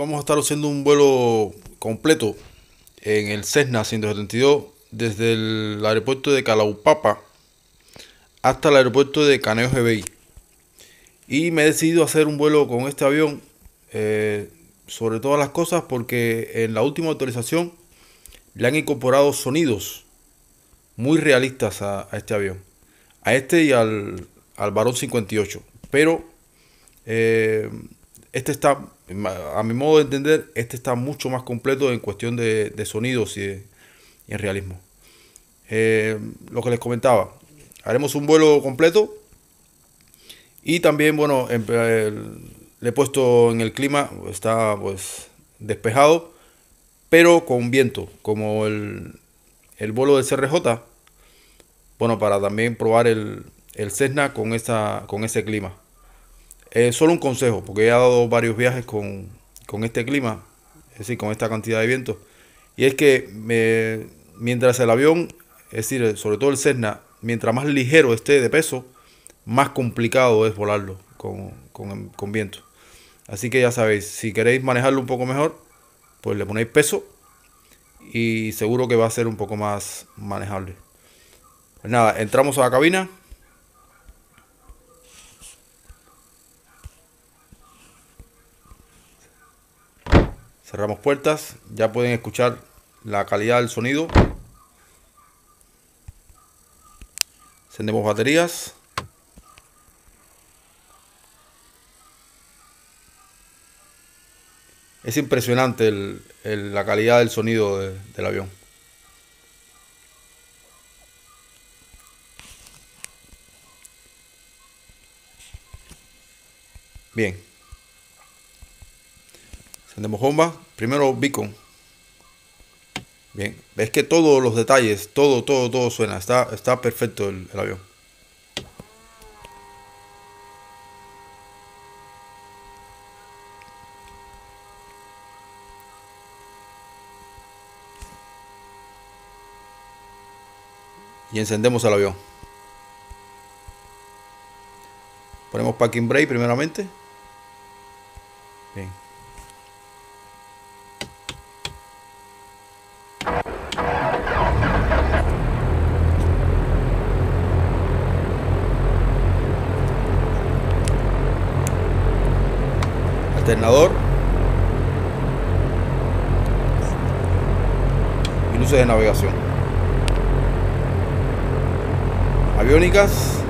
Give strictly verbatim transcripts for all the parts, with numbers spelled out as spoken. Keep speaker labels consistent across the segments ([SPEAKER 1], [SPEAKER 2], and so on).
[SPEAKER 1] vamos a estar haciendo un vuelo completo en el Cessna ciento setenta y dos desde el aeropuerto de Kalaupapa hasta el aeropuerto de Kaneohe Bay. Y me he decidido hacer un vuelo con este avión, eh, sobre todas las cosas, porque en la última actualización le han incorporado sonidos muy realistas a, a este avión, a este y al, al Barón cincuenta y ocho. Pero eh, este está, a mi modo de entender, este está mucho más completo en cuestión de, de sonidos y, de, y en realismo. Eh, lo que les comentaba, haremos un vuelo completo. Y también, bueno, en, el, le he puesto en el clima, está pues despejado, pero con viento, como el, el vuelo del C R J. Bueno, para también probar el, el Cessna con, esa, con ese clima. Eh, solo un consejo, porque he dado varios viajes con, con este clima, es decir, con esta cantidad de viento. Y es que me, mientras el avión, es decir, sobre todo el Cessna, mientras más ligero esté de peso, más complicado es volarlo con, con, con viento. Así que ya sabéis, si queréis manejarlo un poco mejor, pues le ponéis peso y seguro que va a ser un poco más manejable. Pues nada, entramos a la cabina. Cerramos puertas, ya pueden escuchar la calidad del sonido. Encendemos baterías. Es impresionante el, el, la calidad del sonido de, del avión. Bien. Encendemos bomba. Primero beacon. Bien. Ves que todos los detalles, todo, todo, todo suena. Está, está perfecto el, el avión. Y encendemos el avión. Ponemos parking brake primeramente. Bien. Alternador. Y luces de navegación. Aviónicas.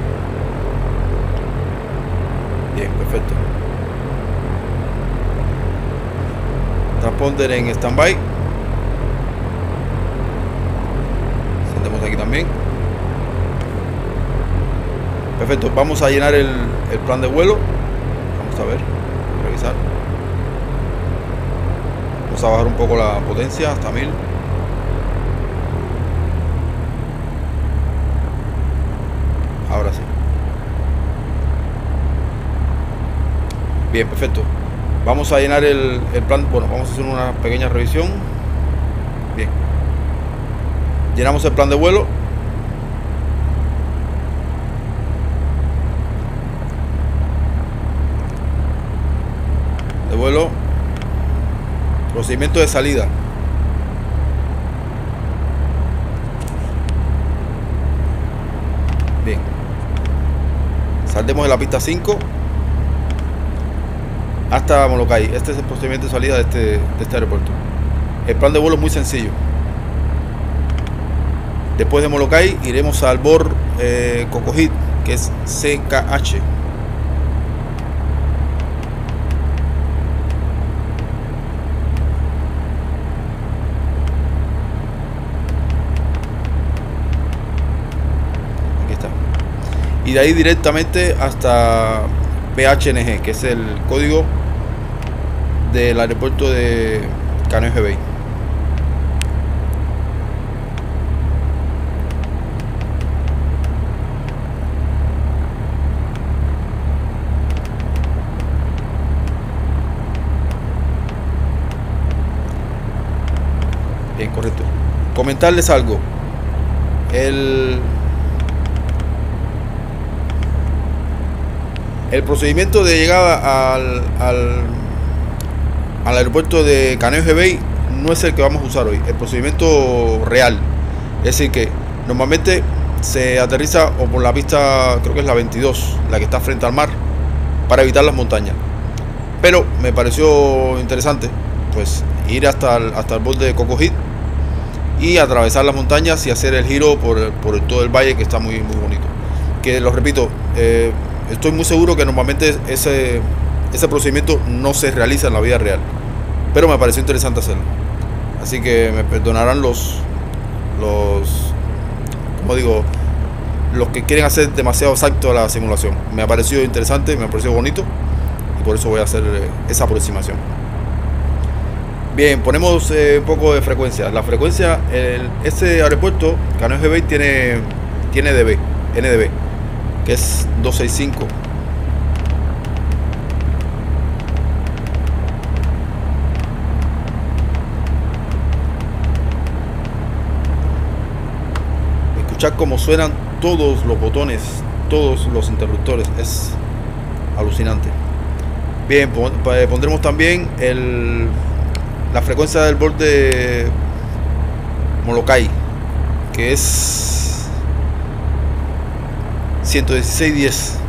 [SPEAKER 1] Bien, perfecto. Transponder en standby. Encendemos aquí también. Perfecto, vamos a llenar el, el plan de vuelo. Vamos a ver, revisar. Vamos a bajar un poco la potencia hasta mil. Ahora sí. Bien, perfecto. Vamos a llenar el, el plan. Bueno, vamos a hacer una pequeña revisión. Bien. Llenamos el plan de vuelo. De vuelo. Procedimiento de salida. Bien. Saldemos de la pista cinco hasta Molokai. Este es el procedimiento de salida de este, de este aeropuerto. El plan de vuelo es muy sencillo. Después de Molokai iremos al Bor eh, Kokohit, que es C K H. Aquí está. Y de ahí directamente hasta P H N G, que es el código del aeropuerto de Kaneohe Bay. Bien, correcto. Comentarles algo. El El procedimiento de llegada al, al, al aeropuerto de Kaneohe Bay no es el que vamos a usar hoy, el procedimiento real. Es decir que normalmente se aterriza o por la pista, creo que es la veintidós, la que está frente al mar, para evitar las montañas. Pero me pareció interesante pues ir hasta el, hasta el borde de Coco Head y atravesar las montañas y hacer el giro por, por todo el valle, que está muy, muy bonito. Que lo repito, eh, estoy muy seguro que normalmente ese, ese procedimiento no se realiza en la vida real, pero me pareció interesante hacerlo. Así que me perdonarán los, los, como digo, los que quieren hacer demasiado exacto a la simulación. Me ha parecido interesante, me ha parecido bonito y por eso voy a hacer esa aproximación. Bien, ponemos eh, un poco de frecuencia. La frecuencia, el, este aeropuerto, Kaneohe Bay, tiene, tiene D B, N D B, que es doscientos sesenta y cinco. Escuchar cómo suenan todos los botones, todos los interruptores, es alucinante. Bien, pondremos también el... la frecuencia del borde Molokai, que es ciento dieciséis diez.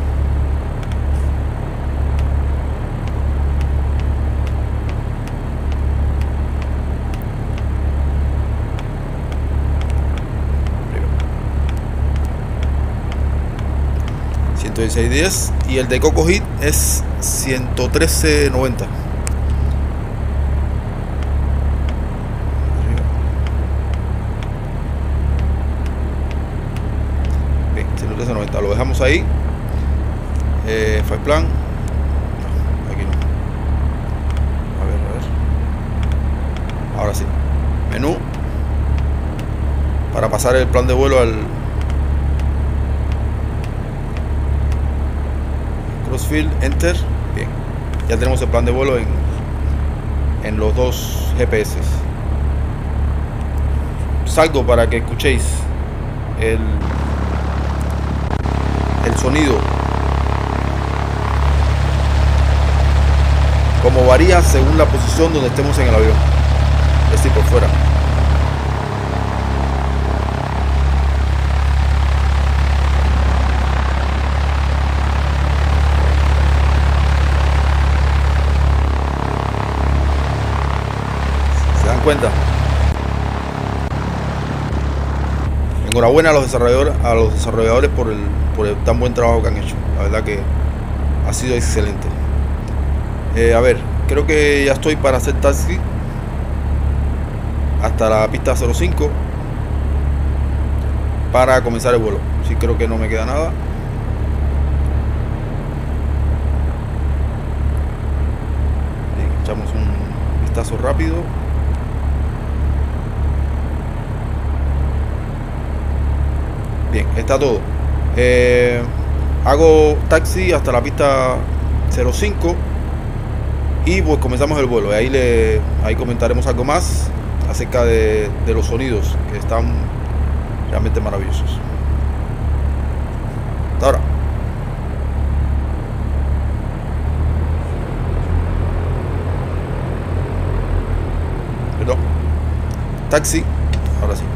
[SPEAKER 1] ciento dieciséis diez y el de Coco Head es ciento trece noventa. Lo dejamos ahí. eh, File plan, no, aquí no. A ver, a ver. Ahora sí, menú para pasar el plan de vuelo al crossfield, enter. Bien, ya tenemos el plan de vuelo en, en los dos G P S. Salgo para que escuchéis el el sonido, como varía según la posición donde estemos en el avión, es decir, por fuera. ¿Se dan cuenta? Enhorabuena a los desarrolladores, a los desarrolladores por el, por el tan buen trabajo que han hecho. La verdad que ha sido excelente. Eh, a ver, creo que ya estoy para hacer taxi hasta la pista cero cinco para comenzar el vuelo. Sí, creo que no me queda nada. Bien, echamos un vistazo rápido. Bien, está todo. Eh, hago taxi hasta la pista cero cinco y pues comenzamos el vuelo. Y ahí, le, ahí comentaremos algo más acerca de, de los sonidos, que están realmente maravillosos. Hasta ahora. Perdón. Taxi. Ahora sí.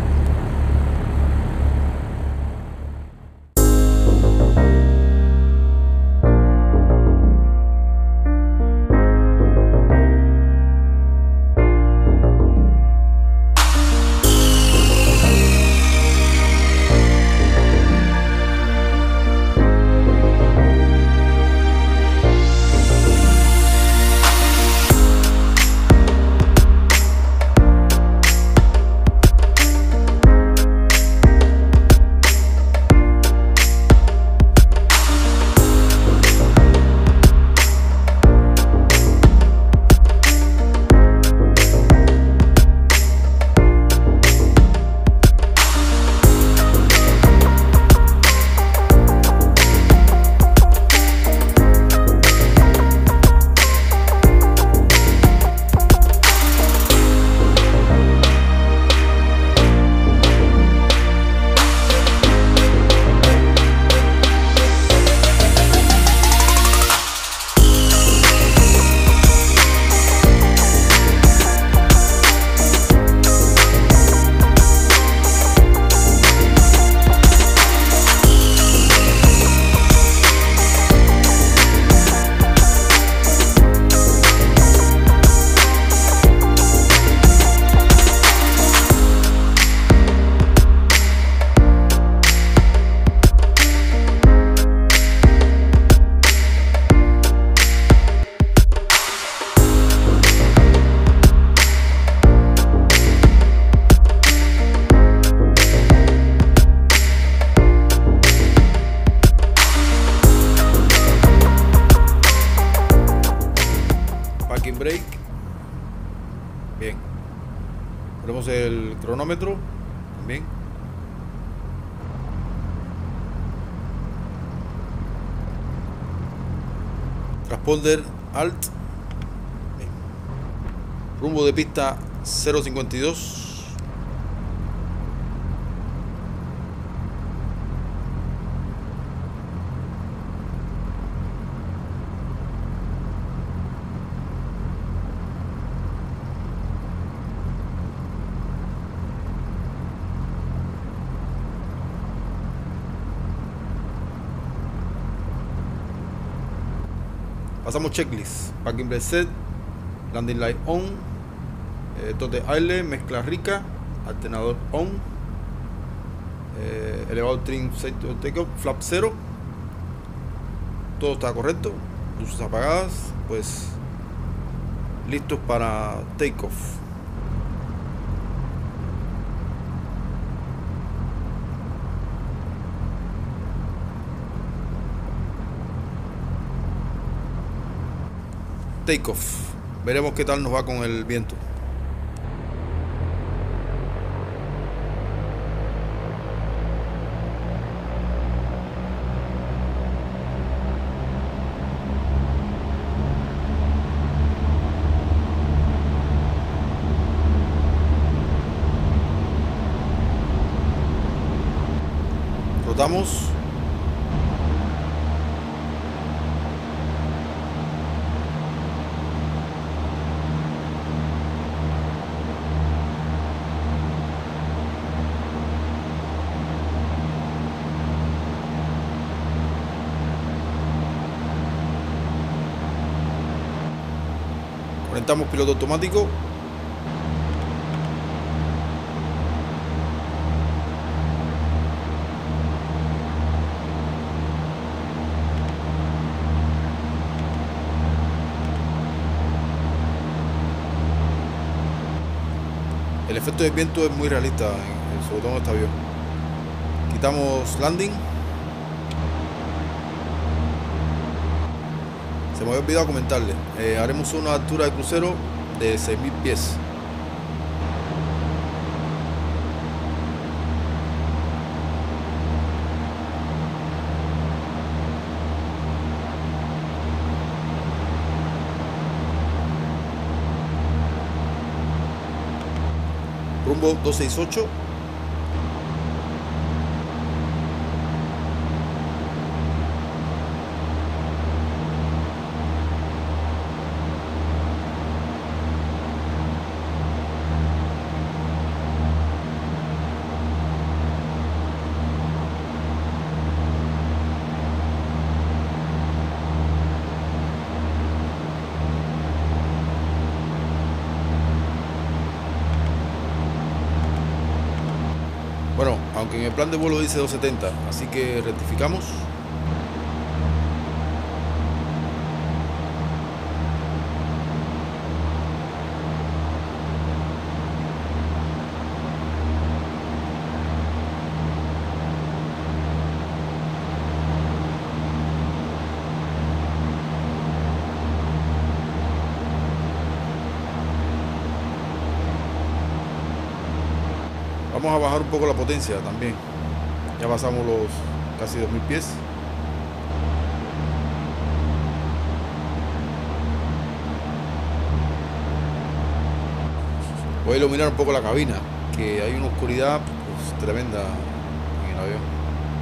[SPEAKER 1] Bien. Ponemos el cronómetro también. Transponder alt. Bien. Rumbo de pista cero cincuenta y dos. Pasamos checklist, parking brake set, landing light on, eh, tote aire, mezcla rica, alternador on, eh, elevador trim set to takeoff, flap cero, todo está correcto, luces apagadas, pues listos para takeoff. Takeoff. Veremos qué tal nos va con el viento. Rotamos. Conectamos piloto automático. El efecto de viento es muy realista, sobre todo en este avión. Quitamos landing. Se me había olvidado comentarle, eh, haremos una altura de crucero de seis mil pies. Rumbo doscientos sesenta y ocho. Bueno, aunque en el plan de vuelo dice doscientos setenta, así que rectificamos. Vamos a bajar un poco la potencia también. Ya pasamos los casi dos mil pies. Voy a iluminar un poco la cabina, que hay una oscuridad pues, tremenda en el avión.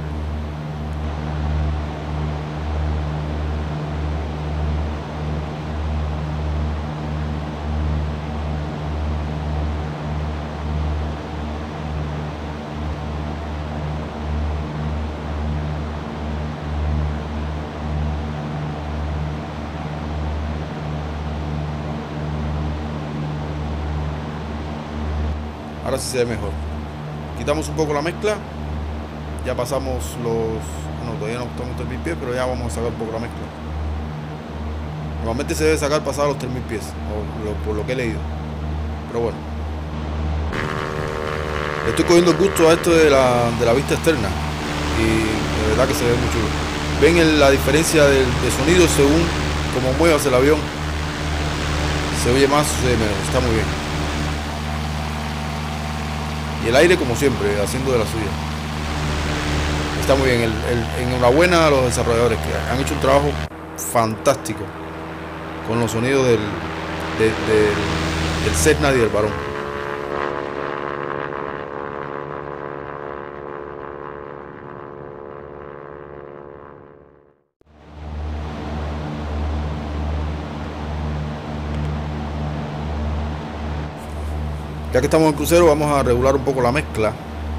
[SPEAKER 1] Ahora sí se ve mejor. Quitamos un poco la mezcla. Ya pasamos los... No, todavía no estamos tres mil pies, pero ya vamos a sacar un poco la mezcla. Normalmente se debe sacar pasado los tres mil pies, o lo, por lo que he leído. Pero bueno. Le estoy cogiendo el gusto a esto de la, de la vista externa. Y de verdad que se ve muy chulo. Ven el, la diferencia de, de sonido según como muevas el avión. Se oye más, se, está muy bien. Y el aire, como siempre, haciendo de la suya. Está muy bien. El, el, enhorabuena a los desarrolladores que han hecho un trabajo fantástico con los sonidos del, de, de, del Cessna y del Varón. Ya que estamos en crucero, vamos a regular un poco la mezcla.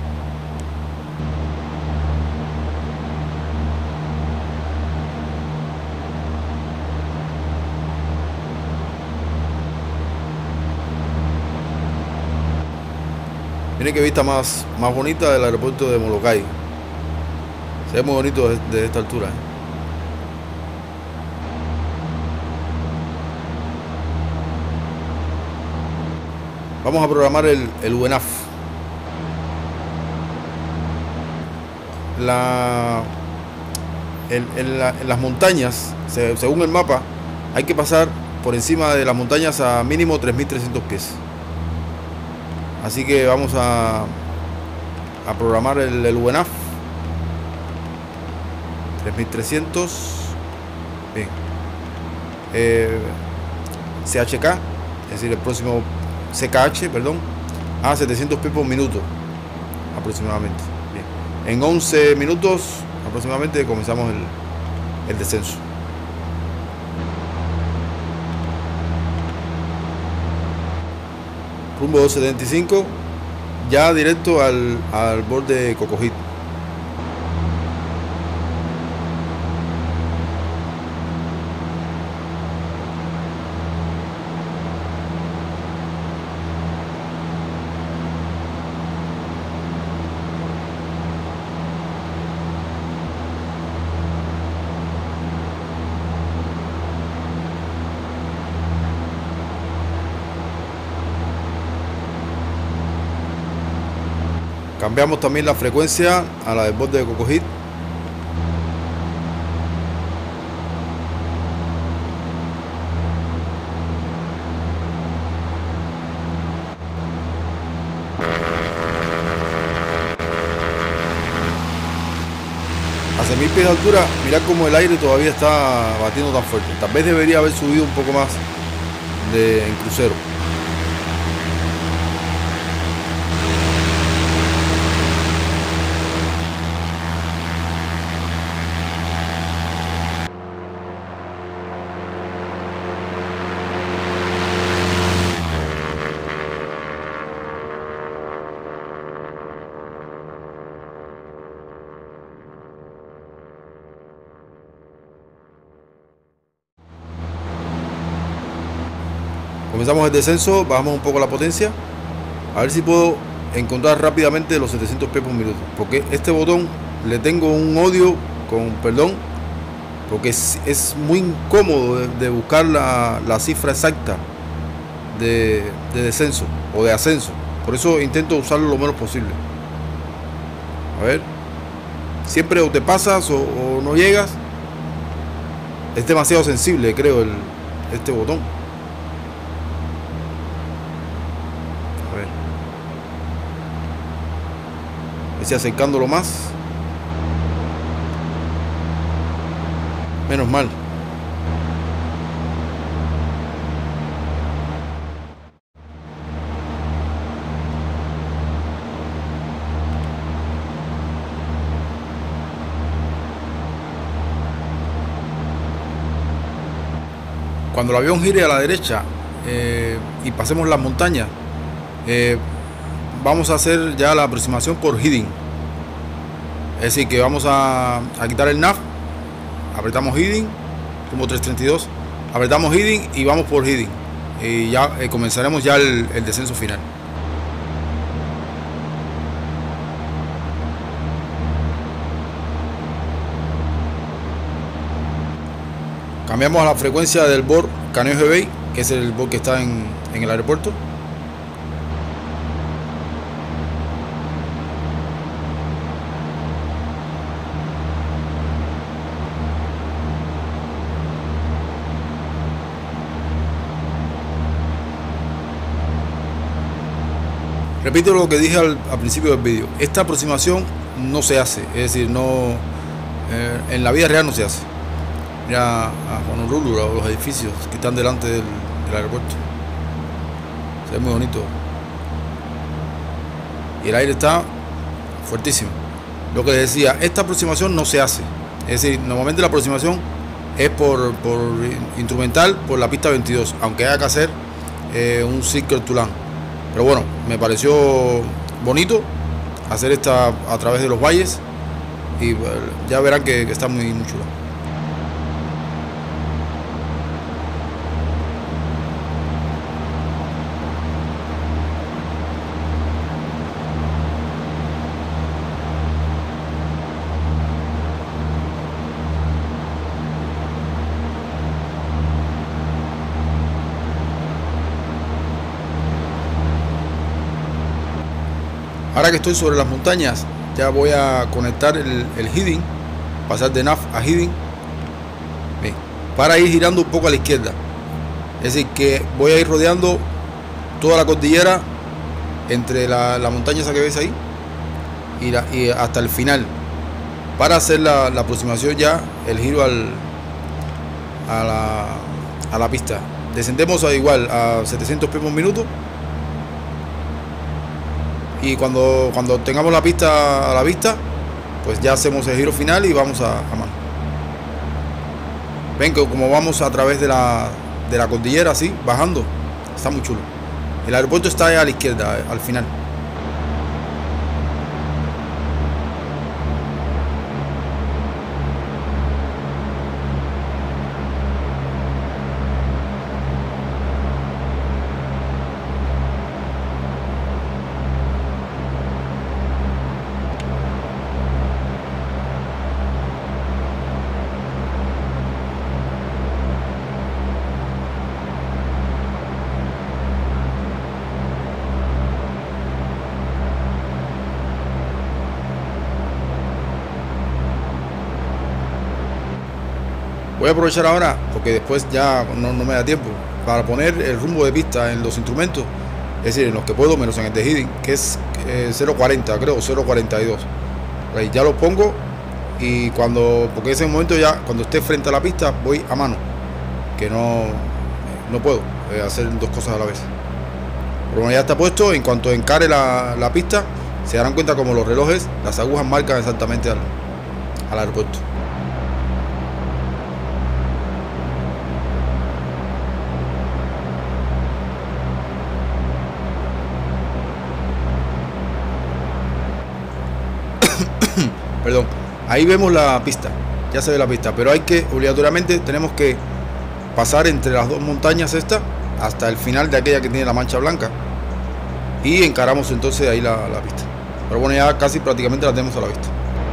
[SPEAKER 1] Miren qué vista más, más bonita del aeropuerto de Molokai. Se ve muy bonito desde, desde esta altura, ¿eh? Vamos a programar el, el U N A F. La, en, en, la, en las montañas, se, según el mapa, hay que pasar por encima de las montañas a mínimo tres mil trescientos pies. Así que vamos a, a programar el, el U N A F. tres mil trescientos. Bien. Eh, C H K, es decir, el próximo C K H, perdón, a setecientos pies por minuto aproximadamente. Bien. En once minutos aproximadamente comenzamos el, el descenso. Rumbo doscientos setenta y cinco, ya directo al, al borde de Cocojit. Cambiamos también la frecuencia a la del borde de Cocojit. A seis mil pies de altura, mirad como el aire todavía está batiendo tan fuerte. Tal vez debería haber subido un poco más de, en crucero. Comenzamos el descenso, bajamos un poco la potencia. A ver si puedo encontrar rápidamente los setecientos pies por minuto. Porque este botón le tengo un odio, con perdón, porque es, es muy incómodo de, de buscar la, la cifra exacta de, de descenso o de ascenso. Por eso intento usarlo lo menos posible. A ver, siempre o te pasas o, o no llegas. Es demasiado sensible, creo, el, este botón. A ver, estoy acercándolo más. Menos mal. Cuando el avión gire a la derecha eh, y pasemos las montañas, eh, vamos a hacer ya la aproximación por heading. Es decir, que vamos a, a quitar el nav, apretamos heading, rumbo trescientos treinta y dos, apretamos heading y vamos por heading. Y ya eh, comenzaremos ya el, el descenso final. Cambiamos a la frecuencia del Bord Kaneohe Bay, que es el Bord que está en, en el aeropuerto. Repito lo que dije al, al principio del vídeo. Esta aproximación no se hace, es decir, no eh, en la vida real no se hace. Mira a Honolulu, los edificios que están delante del, del aeropuerto. Se ve muy bonito. Y el aire está fuertísimo. Lo que les decía, esta aproximación no se hace. Es decir, normalmente la aproximación es por, por instrumental por la pista veintidós, aunque haya que hacer eh, un Circle Tulan. Pero bueno, me pareció bonito hacer esta a través de los valles y eh, ya verán que, que está muy, muy chulo. Ahora que estoy sobre las montañas, ya voy a conectar el, el heading, pasar de N A V a heading, bien, para ir girando un poco a la izquierda. Es decir, que voy a ir rodeando toda la cordillera entre la, la montaña esa que ves ahí y, la, y hasta el final, para hacer la, la aproximación ya, el giro al, a, la, a la pista. Descendemos a igual a setecientos pies por minuto. Y cuando, cuando tengamos la pista a la vista, pues ya hacemos el giro final y vamos a, a mano. Ven que como vamos a través de la, de la cordillera así, bajando, está muy chulo. El aeropuerto está a la izquierda, al final. Voy a aprovechar ahora, porque después ya no, no me da tiempo, para poner el rumbo de pista en los instrumentos, es decir, en los que puedo, menos en el de heading, que es eh, cero cuarenta, creo, cero cuarenta y dos. Ahí ya lo pongo y cuando, porque ese momento ya, cuando esté frente a la pista, voy a mano, que no, no puedo eh, hacer dos cosas a la vez. Pero bueno, ya está puesto. En cuanto encare la, la pista, se darán cuenta como los relojes, las agujas marcan exactamente al, al aeropuerto. Perdón, ahí vemos la pista, ya se ve la pista, pero hay que, obligatoriamente, tenemos que pasar entre las dos montañas estas hasta el final de aquella que tiene la mancha blanca y encaramos entonces ahí la, la pista. Pero bueno, ya casi prácticamente la tenemos a la vista.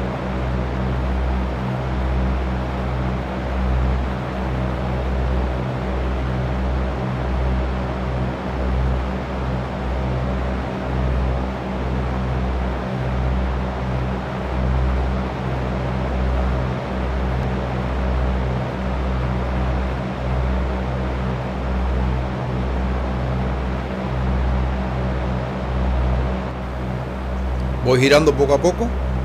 [SPEAKER 1] Voy girando poco a poco.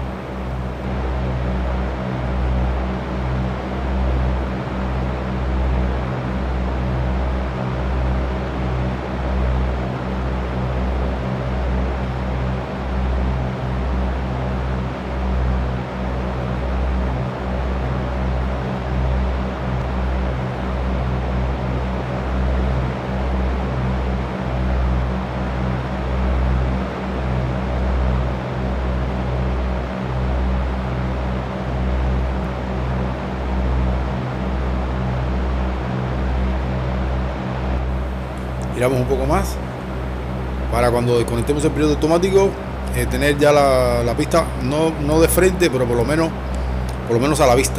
[SPEAKER 1] Giramos un poco más para cuando desconectemos el piloto automático eh, tener ya la, la pista no, no de frente, pero por lo menos por lo menos a la vista.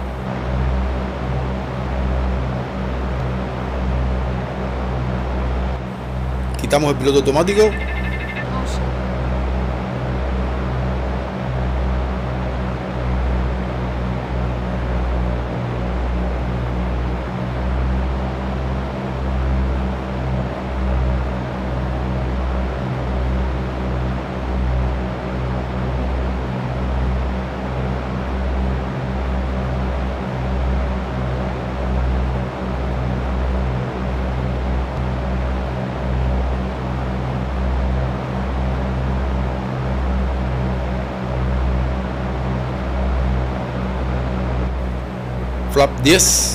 [SPEAKER 1] Quitamos el piloto automático. Flap diez.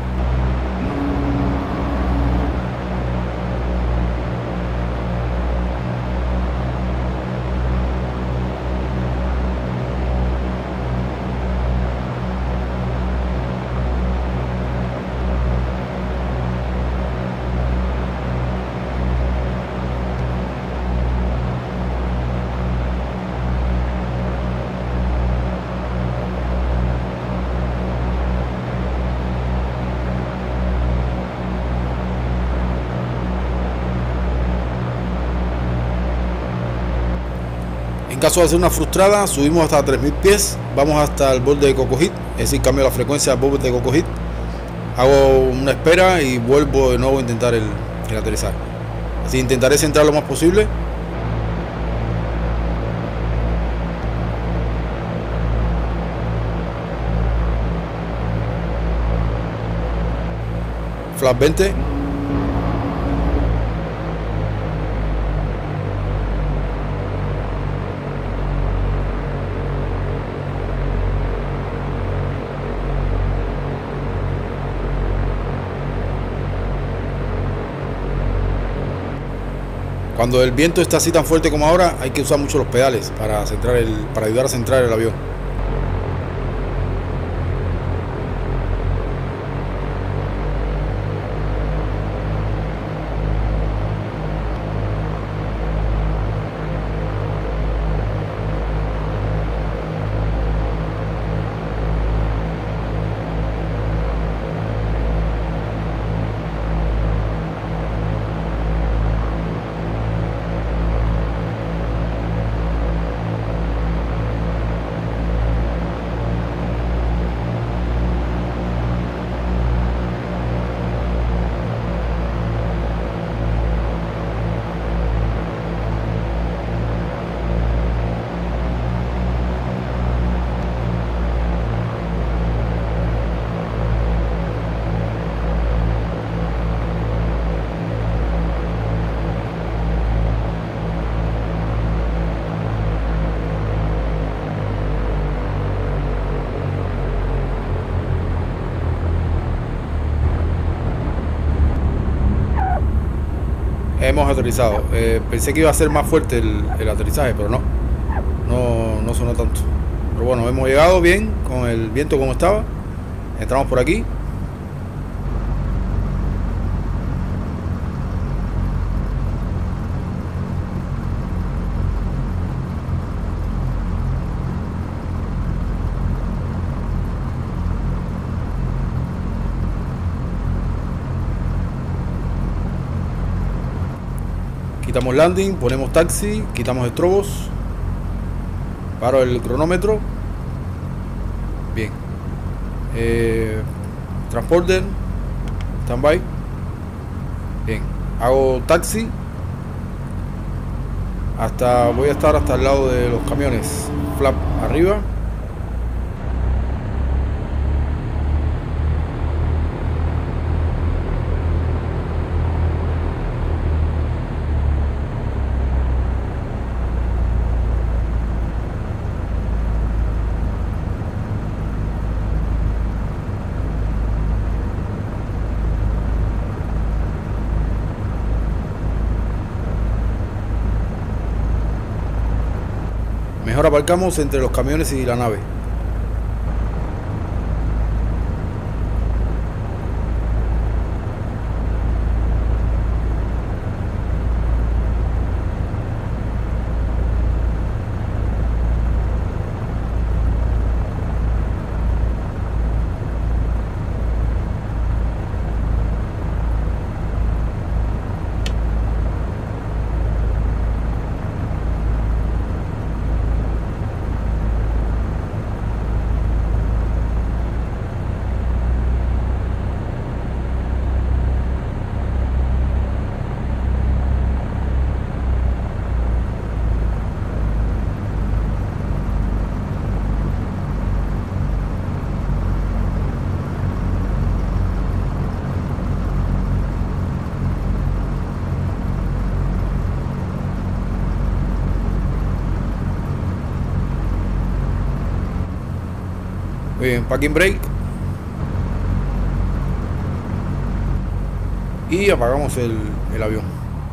[SPEAKER 1] En caso de hacer una frustrada, subimos hasta tres mil pies, vamos hasta el borde de Coco Heat, es decir, cambio la frecuencia al borde de Coco Heat, hago una espera y vuelvo de nuevo a intentar el, el aterrizaje. Así intentaré centrar lo más posible. Flap veinte. Cuando el viento está así tan fuerte como ahora, hay que usar mucho los pedales para centrar el, para ayudar a centrar el avión. Hemos aterrizado. Eh, pensé que iba a ser más fuerte el, el aterrizaje, pero no. No, no sonó tanto. Pero bueno, hemos llegado bien con el viento como estaba. Entramos por aquí. Quitamos landing, ponemos taxi, quitamos estrobos, paro el cronómetro. Bien. Eh, transporter, standby. Bien. Hago taxi. Hasta voy a estar hasta el lado de los camiones. Flap arriba. Mejor aparcamos entre los camiones y la nave. Muy bien, parking brake. y apagamos el, el avión.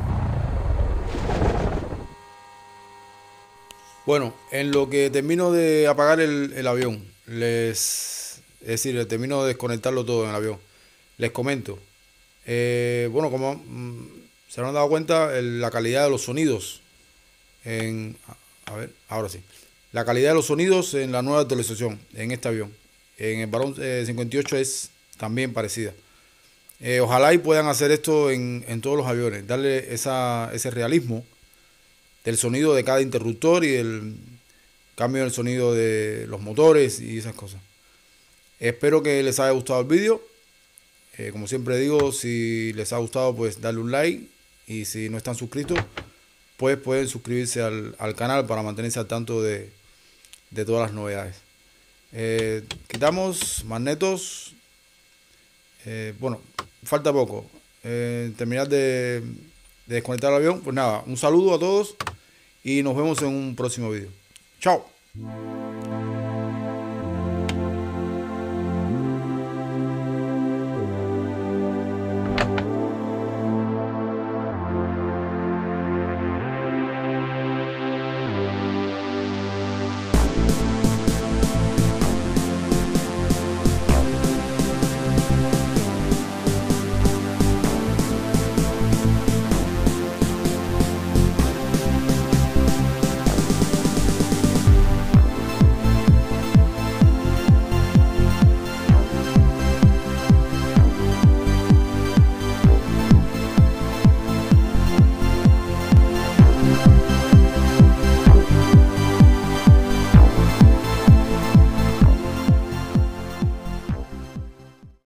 [SPEAKER 1] Bueno, en lo que termino de apagar el, el avión, les, es decir, termino de desconectarlo todo en el avión, les comento. Eh, bueno, como mm, se habrán dado cuenta, el- la calidad de los sonidos en, a ver, ahora sí, la calidad de los sonidos en la nueva actualización en este avión, en el Barón eh, cincuenta y ocho es también parecida. Eh, ojalá y puedan hacer esto en, en todos los aviones, darle esa, ese realismo del sonido de cada interruptor y el cambio del sonido de los motores y esas cosas. Espero que les haya gustado el vídeo. Eh, como siempre digo, si les ha gustado, pues darle un like. Y si no están suscritos, pues pueden suscribirse al, al canal para mantenerse al tanto de, de todas las novedades. Eh, quitamos magnetos. Eh, bueno, falta poco. Eh, terminar de, de desconectar el avión. Pues nada, un saludo a todos y nos vemos en un próximo vídeo. Chao.